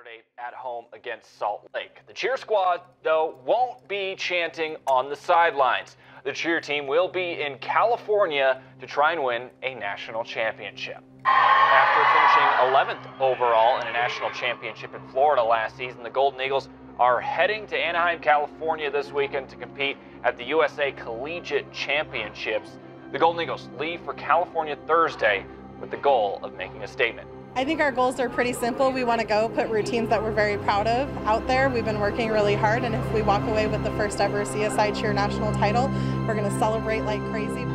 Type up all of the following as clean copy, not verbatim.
Saturday at home against Salt Lake. The cheer squad, though, won't be chanting on the sidelines. The cheer team will be in California to try and win a national championship. After finishing 11th overall in a national championship in Florida last season, the Golden Eagles are heading to Anaheim, California this weekend to compete at the USA Collegiate Championships. The Golden Eagles leave for California Thursday with the goal of making a statement. I think our goals are pretty simple. We want to go put routines that we're very proud of out there. We've been working really hard, and if we walk away with the first ever CSI Cheer national title, we're going to celebrate like crazy.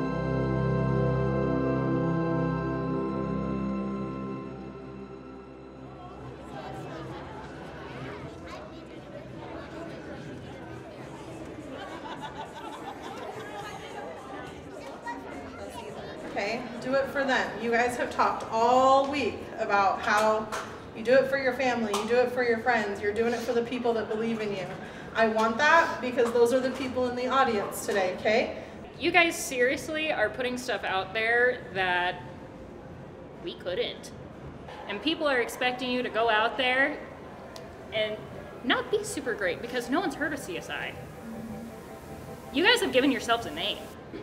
Okay, do it for them. You guys have talked all week about how you do it for your family, you do it for your friends, you're doing it for the people that believe in you. I want that because those are the people in the audience today, okay? You guys seriously are putting stuff out there that we couldn't. And people are expecting you to go out there and not be super great because no one's heard of CSI. You guys have given yourselves a name.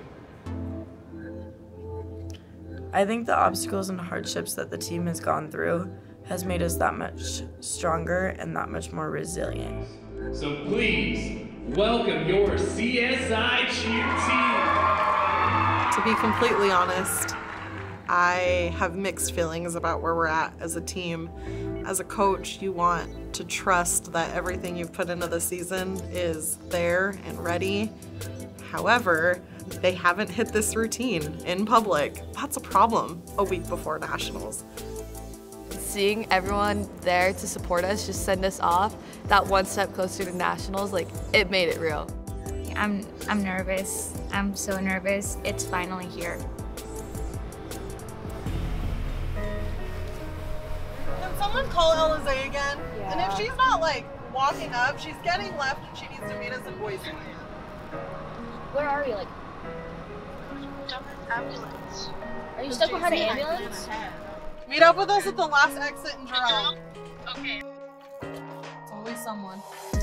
I think the obstacles and hardships that the team has gone through has made us that much stronger and that much more resilient. So please, welcome your CSI Cheer team. To be completely honest, I have mixed feelings about where we're at as a team. As a coach, you want to trust that everything you've put into the season is there and ready. However, they haven't hit this routine in public. That's a problem a week before nationals. Seeing everyone there to support us, just send us off, that one step closer to nationals, like, it made it real. I'm nervous. I'm so nervous. It's finally here. Can someone call Eliza again? Yeah. And if she's not like walking up, she's getting left and she needs to meet us in Boise. Where are we? Like, ambulance. are you stuck behind an ambulance? Meet up with us at the last exit in Jerome. Okay. It's always someone.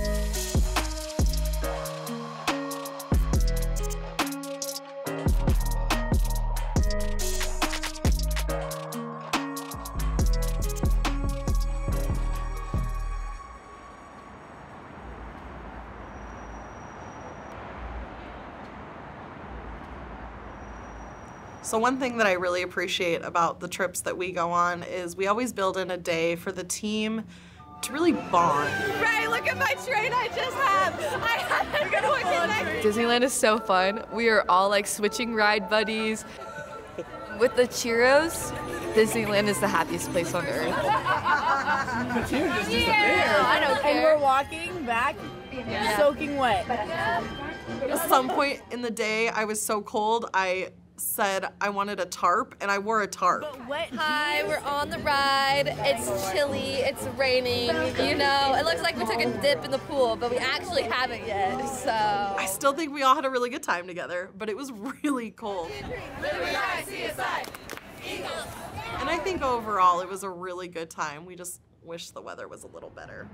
So one thing that I really appreciate about the trips that we go on is we always build in a day for the team to really bond. Ray, look at my train I just had! I had to go connect. Disneyland is so fun. We are all like switching ride buddies. With the Cheeros, Disneyland is the happiest place on earth. I don't care. And we're walking back, soaking wet. At some point in the day, I was so cold, I said I wanted a tarp, and I wore a tarp. Hi, we're on the ride. It's chilly, it's raining, you know. It looks like we took a dip in the pool, but we actually haven't yet, so. I still think we all had a really good time together, but it was really cold. And I think overall it was a really good time. We just wish the weather was a little better.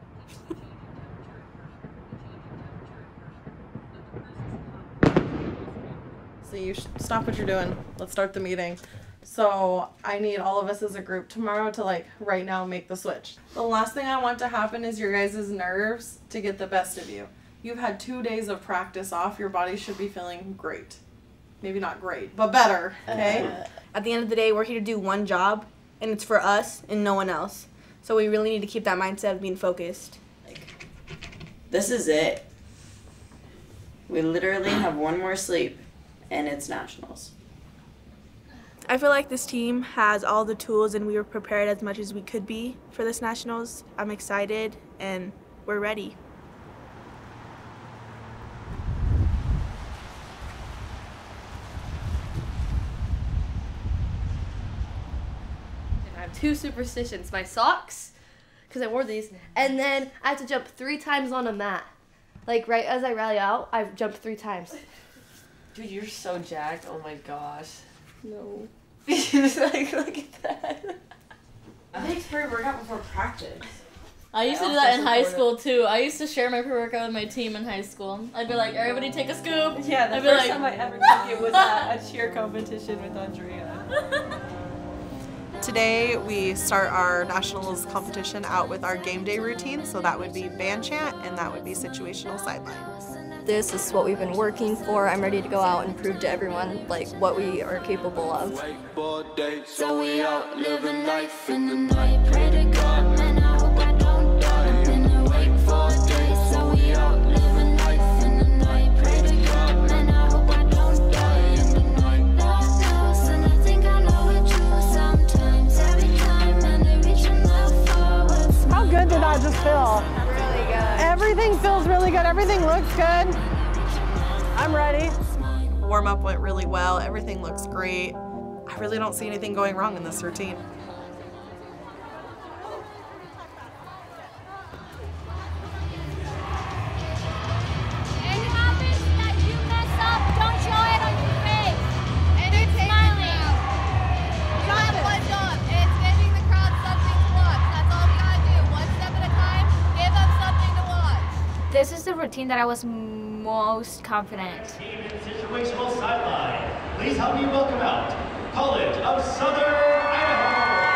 So you should stop what you're doing. Let's start the meeting. So I need all of us as a group tomorrow to like right now make the switch. The last thing I want to happen is your guys' nerves to get the best of you. You've had 2 days of practice off. Your body should be feeling great. Maybe not great, but better, okay? At the end of the day, we're here to do one job, and it's for us and no one else. So we really need to keep that mindset of being focused. This is it. We literally have one more sleep, and it's nationals. I feel like this team has all the tools and we were prepared as much as we could be for this nationals. I'm excited and we're ready. I have 2 superstitions. My socks, because I wore these, and then I have to jump 3 times on a mat. Like right as I rally out, I've jumped 3 times. Dude, you're so jacked. Oh my gosh. No. Like, look at that. I think it's pretty workout before practice. I used to do that in high school too. I used to share my pre-workout with my team in high school. I'd be like, everybody take a scoop. Yeah, the first time I ever took it was at a cheer competition with Andrea. Today we start our nationals competition out with our game day routine, so that would be band chant and that would be situational sideline. This is what we've been working for. I'm ready to go out and prove to everyone like what we are capable of. So we out living life in the night. Pray to God, man, I hope I don't die. I've been awake for days. So we out living life in the night. Pray to God, man, I hope I don't die in the night. That knows, and I think I know it too. Sometimes, every time, and they reaching out forward. How good did that just feel? Really good. Everything feels really good. Everything looks good. I'm ready. Warm-up went really well. Everything looks great. I really don't see anything going wrong in this routine. It happens that you mess up, don't show it on your face. And it's smiling. You have one job, and it's giving the crowd something to watch. That's all we gotta do. One step at a time, give them something to watch. This is the routine that I was most confident. Team in situational sideline. Please help me welcome out College of Southern Idaho.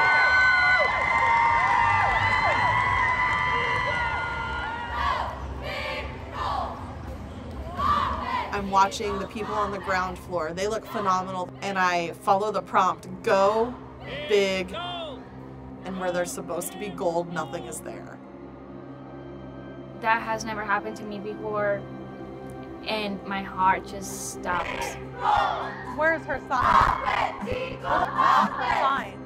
I'm watching the people on the ground floor. They look phenomenal, and I follow the prompt, go big, and where there's supposed to be gold, nothing is there. That has never happened to me before, and my heart just stopped. Where's her sign? Sign.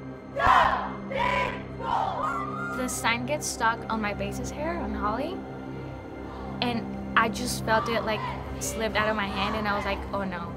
The sign gets stuck on my basis hair on Holly, and I just felt it like slipped out of my hand, and I was like, oh no.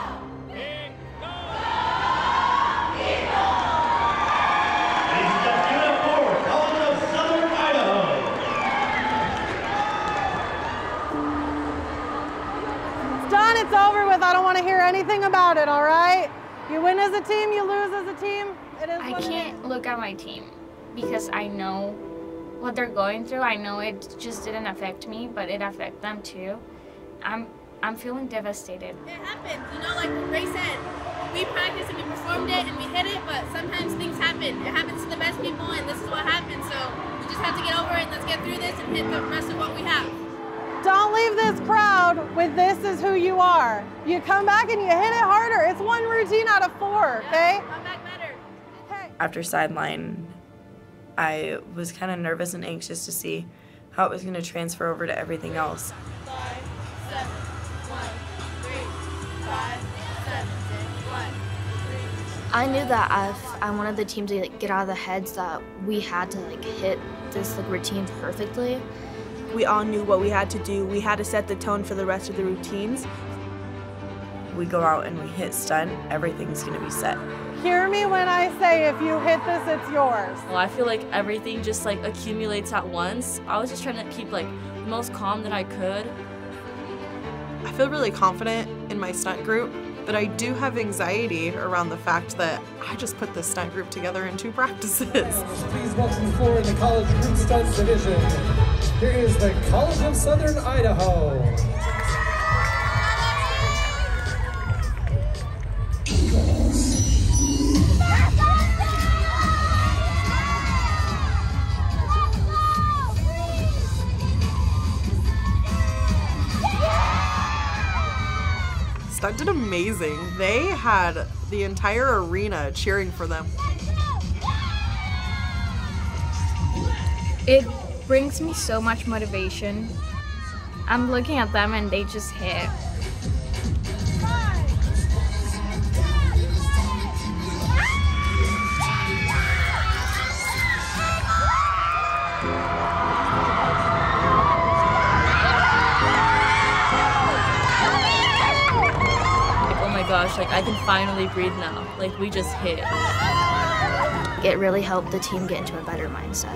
Done, it's over with. I don't want to hear anything about it, all right? You win as a team, you lose as a team. It is I what can't look at my team because I know what they're going through. I know it just didn't affect me, but it affected them too. I'm feeling devastated. It happens, you know, like Ray said, we practiced and we performed it and we hit it, but sometimes things happen. It happens to the best people, and this is what happens. So we just have to get over it. Let's get through this and hit the rest of what we have. Don't leave this crowd with "this is who you are." You come back and you hit it harder. It's one routine out of 4, okay? Come back better. Okay. After sideline, I was kind of nervous and anxious to see how it was going to transfer over to everything else. 5, 7, 1, 3, 5, 7, 6, 1, 3. I knew that if I wanted the team to get out of the heads that we had to hit this routine perfectly. We all knew what we had to do. We had to set the tone for the rest of the routines. We go out and we hit stunt, everything's going to be set. Hear me when I say if you hit this, it's yours. Well, I feel like everything just accumulates at once. I was just trying to keep the most calm that I could. I feel really confident in my stunt group, but I do have anxiety around the fact that I just put this stunt group together in 2 practices. Please welcome forward the College Group Stunts Division. Here is the College of Southern Idaho. Stunt did amazing. They had the entire arena cheering for them. It brings me so much motivation. I'm looking at them and they just hit. Oh my gosh, I can finally breathe now. We just hit. It really helped the team get into a better mindset.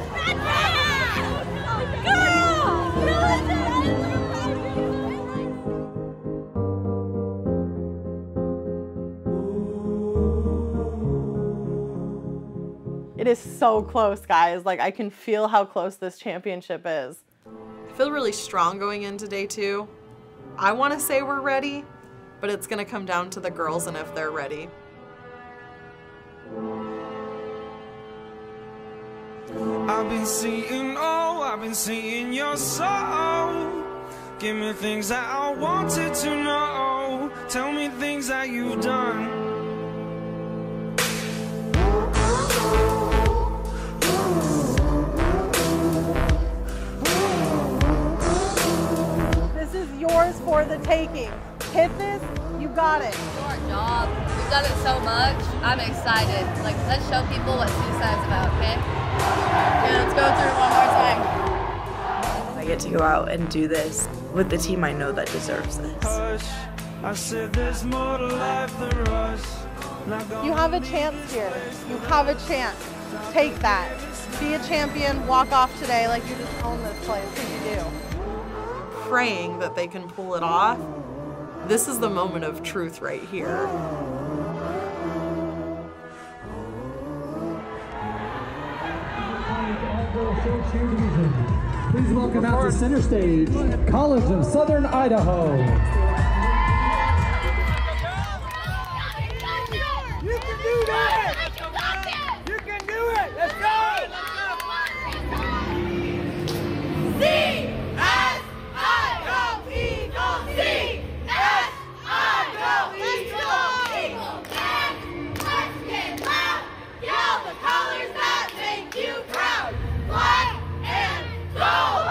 It is so close, guys. Like, I can feel how close this championship is. I feel really strong going into day 2. I want to say we're ready, but it's going to come down to the girls and if they're ready. I've been seeing your soul. Give me things that I wanted to know. Tell me things that you've done. This is yours for the taking. Hit this, you got it. It's our job. We've done it so much. I'm excited. Like, let's show people what suicide's about, okay? Yeah, let's go through it one more time. I get to go out and do this with the team I know that deserves this. I said there's more to life than rush. You have a chance here. You have a chance. Take that. Be a champion, walk off today like you just own this place, because you do. Praying that they can pull it off. This is the moment of truth right here. Please welcome out to center stage, College of Southern Idaho. You can do that! You can do it! Let's go! C-S-I, go Eagles! C-S-I, go Eagles! And let's get loud! Yell the colors that make you proud! Black and gold!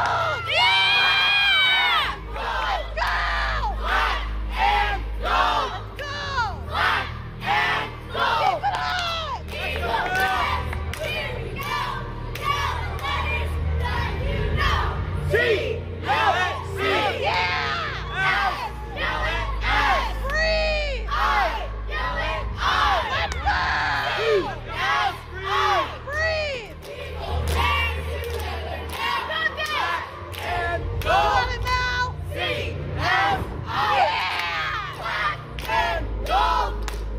Yeah! Let's go! Black and gold! Black and gold! Keep it on! Here we go! Yell the letters that you know! C-L-C! Yeah! S! Yell it! S! Free! I! Yell it! I! Let's go! C-S-I! Free! People dance together now! Black and gold! You got it now! C-S-I! Yeah! Black and gold!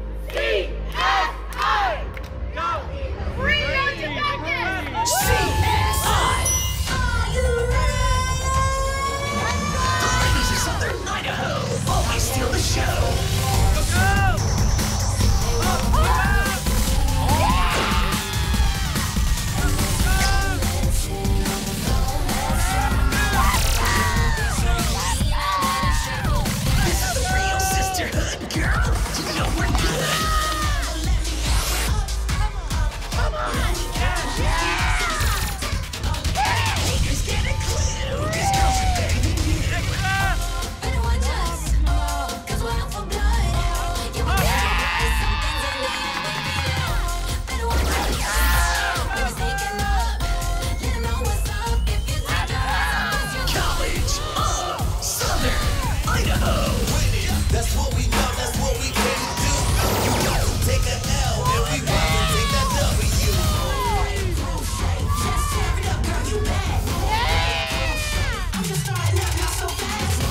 C-S-I! Go! Free! Don't you got this! C-S-I! Are you ready? Ladies of Southern Idaho always steal the show. This is the real sisterhood, girl. You know we're good. Haters get a clue. These girls are better than you. College of Southern Idaho. That's what we know, that's what we came to do. You got to take a L, and we got to take that W. Just tear it up, girl, you bet. I'm just starting up, not so fast.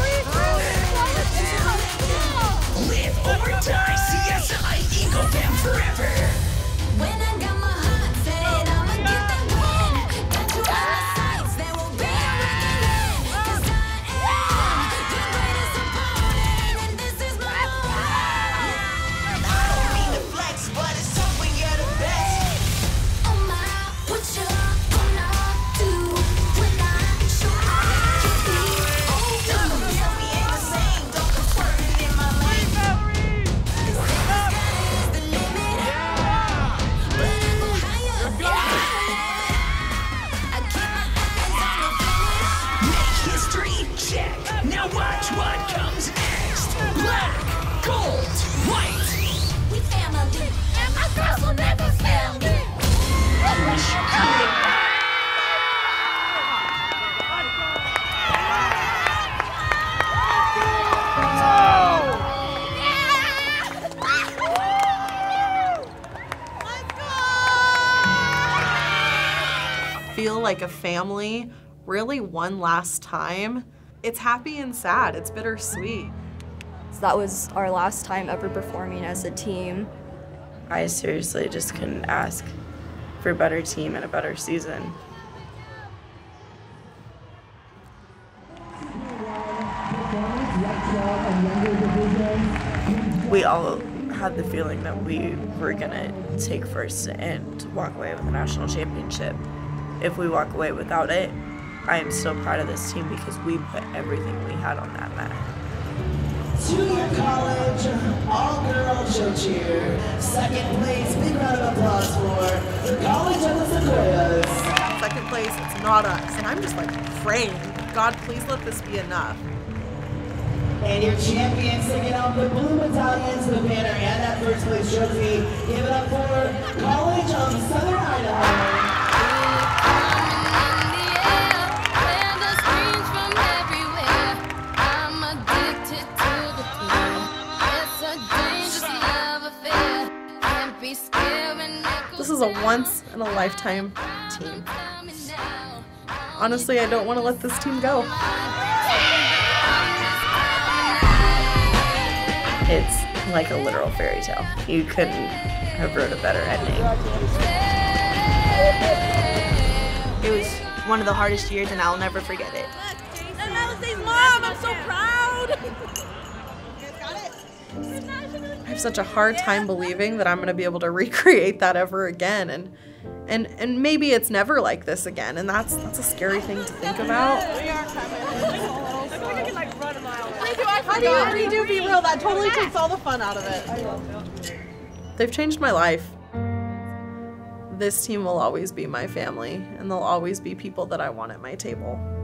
Live or die, CSI Eagle Fam forever. When I got my heart set, I'ma get that win. Got you on my sights, there will be a reckoning. 'Cause I am your greatest opponent, and this is my moment. I don't mean to flex, but it's tough when you're the best. Oh my, what you gonna do when I show up? You be open. Tell me ain't the same, don't come swerving in my lane. The sky is the limit. But I go higher, I keep my eyes on the finish. Make history, check. Now watch what comes next. Black, gold, white. We family, and my girls will never fail me. I wish you could. Feel like a family, really one last time. It's happy and sad, it's bittersweet. So that was our last time ever performing as a team. I seriously just couldn't ask for a better team and a better season. We all had the feeling that we were gonna take first and walk away with a national championship. If we walk away without it, I am so proud of this team because we put everything we had on that mat. Junior college, all-girl show cheer. Second place, big round of applause for the College of the Sequoias. Second place, it's not us. And I'm just like praying, God, please let this be enough. And your champions singing out the blue medallions, the banner, and that first place trophy. Give it up for College of Southern Idaho. This is a once-in-a-lifetime team. Honestly, I don't want to let this team go. It's like a literal fairy tale. You couldn't have wrote a better ending. It was one of the hardest years and I'll never forget it. And Alice's mom, I'm so proud! I have such a hard time believing that I'm going to be able to recreate that ever again, and maybe it's never like this again, and that's a scary thing to think about. How do you redo Be Real? That totally takes all the fun out of it. They've changed my life. This team will always be my family, and they'll always be people that I want at my table.